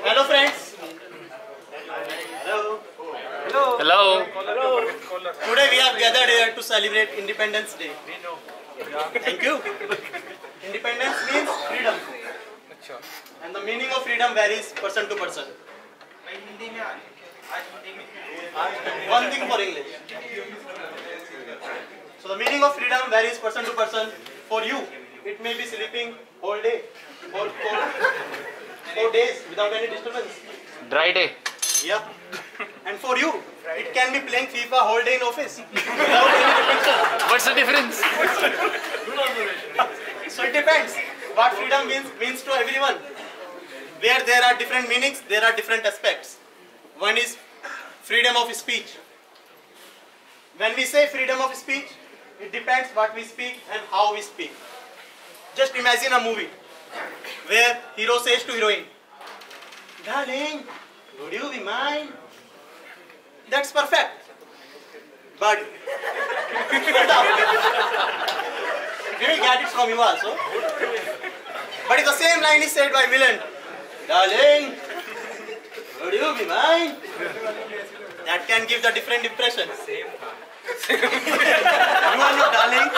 Hello friends. Hello. Hello. Today we have gathered here to celebrate Independence Day. Thank you. Independence means freedom. And the meaning of freedom varies person to person. One thing for English. So the meaning of freedom varies person to person. For you, it may be sleeping whole day or 4 days without any disturbance. Dry day. Yeah. And for you, it can be playing FIFA whole day in office without any restriction. What's the difference? So it depends what freedom means to everyone. Where there are different meanings, there are different aspects. One is freedom of speech. When we say freedom of speech, it depends what we speak and how we speak. Just imagine a movie where hero says to heroine, "Darling, would you be mine?" That's perfect. But we will get it from you also. But if the same line is said by villain, "Darling, would you be mine?" That can give the different impression. You are not darling.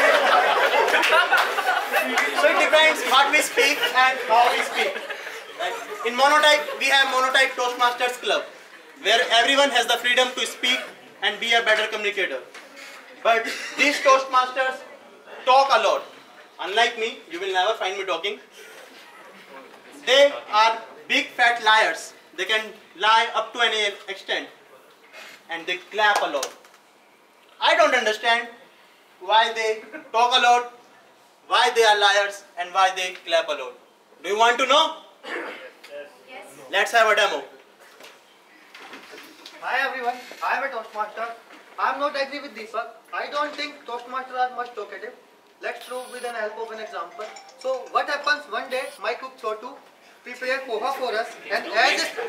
So it depends what we speak and how we speak. In Monotype, we have Monotype Toastmasters Club, where everyone has the freedom to speak and be a better communicator. But these Toastmasters talk a lot. Unlike me, you will never find me talking. They are big fat liars. They can lie up to any extent. And they clap a lot. I don't understand why they talk a lot, why they are liars, and why they clap a lot. Do you want to know? Yes. Let's have a demo. Hi everyone, I am a Toastmaster. I am not agree with Deepak. I don't think Toastmasters are much talkative. Let's prove with the help of an example. So what happens one day, my cook Chotu prepare poha for us, and as it...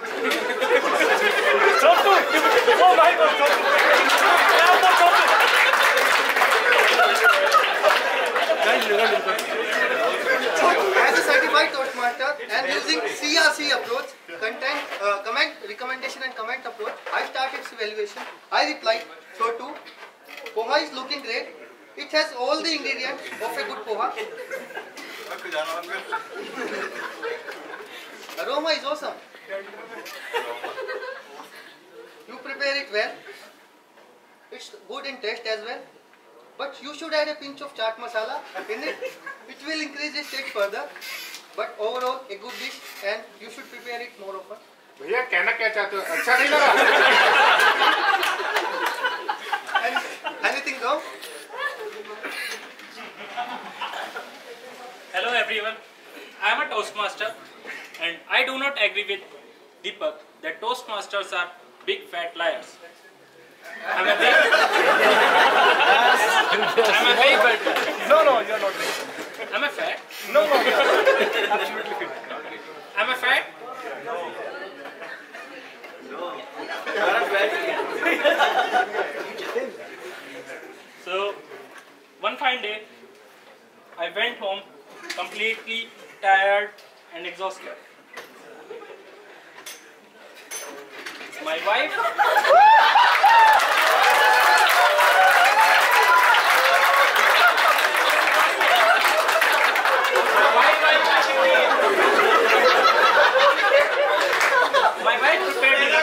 Chotu! Oh my God, Chotu! As a certified Toastmaster and using CRC approach, recommendation and comment approach, I start its evaluation. I replied, Chotu, poha is looking great. It has all the ingredients of a good poha. Aroma is awesome. You prepare it well. It's good in taste as well. But you should add a pinch of chaat masala in it. It will increase its taste further. But overall, a good dish, and you should prepare it more often. भैया कहना क्या चाहते हो? अच्छा नहीं लगा? Anything wrong? Hello everyone, I am a Toastmaster and I do not agree with Deepak that Toastmasters are big fat liars. I'm a big... No, you're not right. I'm a fat. No, you're absolutely fit. I'm a fat. So, one fine day, I went home completely tired and exhausted. My wife prepared me.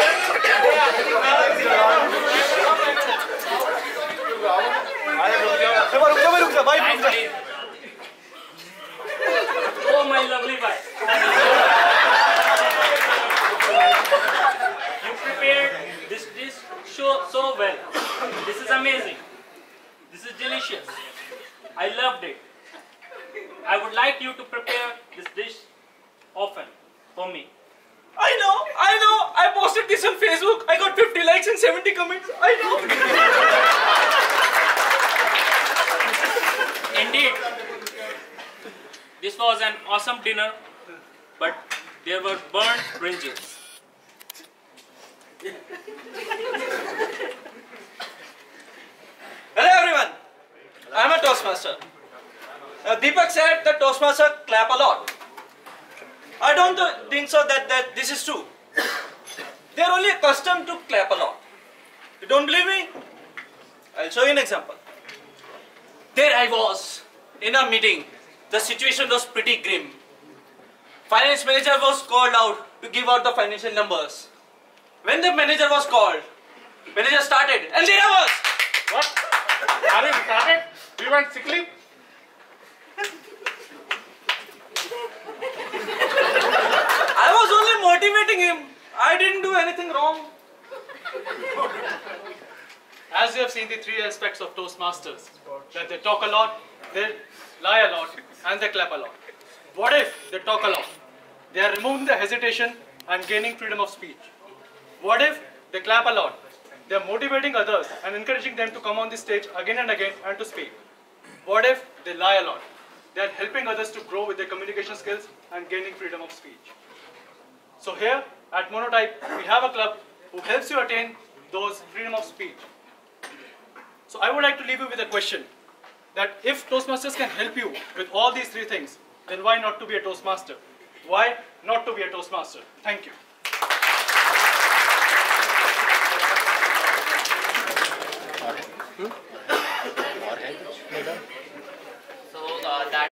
Oh my lovely wife. You prepared this dish so well. This is amazing. This is delicious. I loved it. I would like you to prepare this dish often for me. I know. I posted this on Facebook. I got 50 likes and 70 comments. I know. Indeed, this was an awesome dinner, but there were burnt brinjals. Hello everyone, I am a Toastmaster. Deepak said that Toastmaster clap a lot. I don't think so that this is true. They are only accustomed to clap a lot. You don't believe me? I'll show you an example. There I was in a meeting. The situation was pretty grim. Finance manager was called out to give out the financial numbers. When the manager was called, manager started, and there I was. What? Are you started? Do you want sick leave? I was only motivating him. I didn't do anything wrong. As you have seen the three aspects of Toastmasters, that they talk a lot, they lie a lot, and they clap a lot. What if they talk a lot? They are removing the hesitation and gaining freedom of speech. What if they clap a lot? They are motivating others and encouraging them to come on the stage again and again and to speak. What if they lie a lot? They are helping others to grow with their communication skills and gaining freedom of speech. So here at Monotype, we have a club who helps you attain those freedom of speech. So I would like to leave you with a question, that if Toastmasters can help you with all these three things, then why not to be a Toastmaster? Why not to be a Toastmaster? Thank you.